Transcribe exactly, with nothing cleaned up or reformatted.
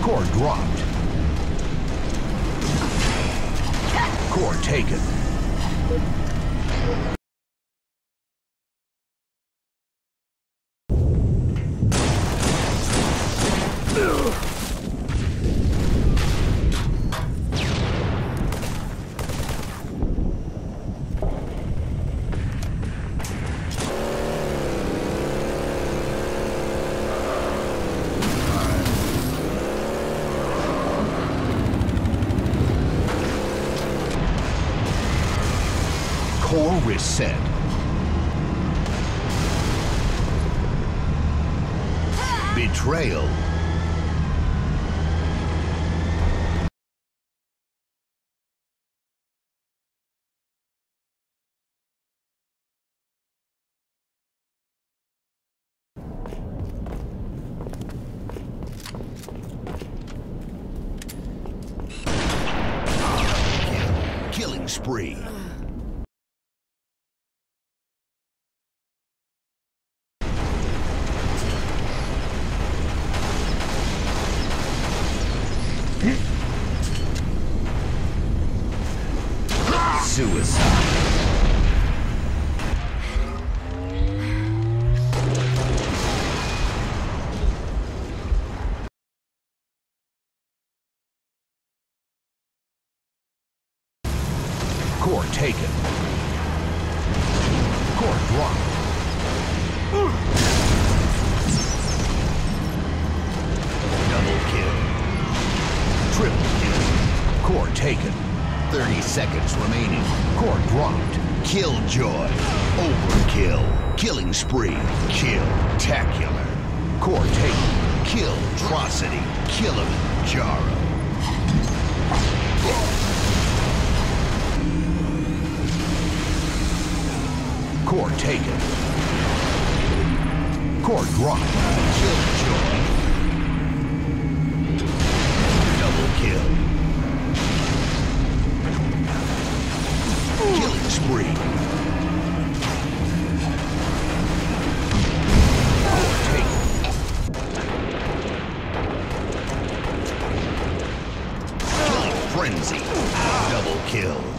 Core dropped. Core taken. Core reset. Betrayal. Kill. Killing spree. Suicide. Core taken. Core dropped. Double kill. Triple kill. Core taken. thirty seconds remaining. Core dropped. Killjoy. Overkill. Killing spree. Kill-tacular. Core taken. Kill-trocity. Kilimanjaro. Core taken. Core dropped. Killjoy. Double kill. Killing spree. Core taken. Killing frenzy. Double kill.